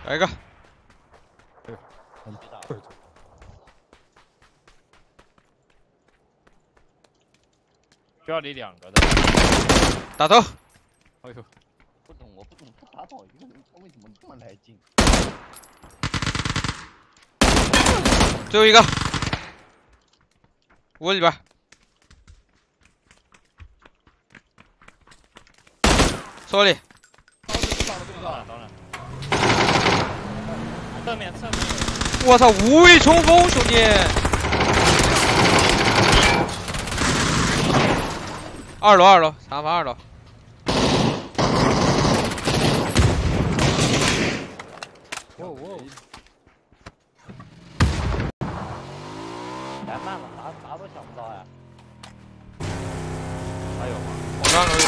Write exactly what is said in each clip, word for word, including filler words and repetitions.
来一个。 哎呦，很大。需要你两个的。 打头。 哎呦， 不懂，我不懂，他打倒一个人，他为什么这么来劲？ 最后一个。屋里边。手里。 侧面侧面， 我操，无畏冲锋，兄弟！二楼，二楼，沙发二楼。 哇哇！ 来慢了，啥啥都想不到呀。 还有吗？ 我刚楼有。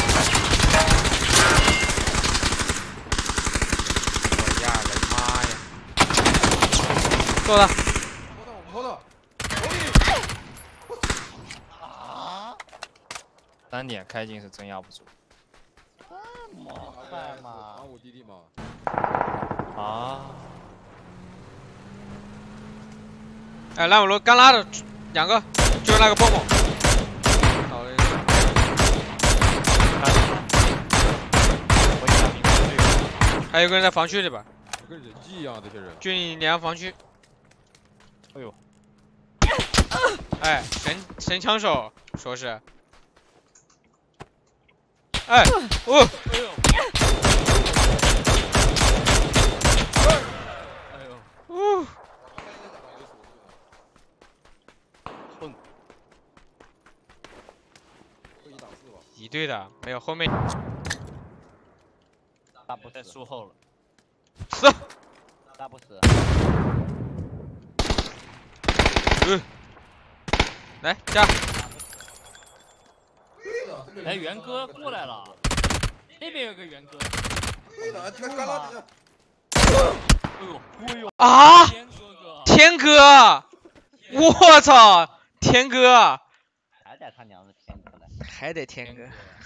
我呀的妈呀！ 做的， 摸到， 啊！ 三点开镜是真压不住。 这么快吗？ 打我弟弟嘛。 啊！ 哎，蓝五楼刚拉的两个，就是那个蹦蹦。倒了一个。还有个人在防区里边。 跟人机一样，这些人。 军连防区。 哎呦！ 哎，神神枪手说是。哎，哦。 哎呦！哎呦！ 哦。 混。 一队的，没有后面。 打不在树后了。 死。 打不死。 嗯，来加。 哎，元哥过来了，那边有个元哥。哎呦，哎呦！ 啊！ 天哥哥， 天哥，我操，天哥， 还得他娘的天哥来， 还得天哥。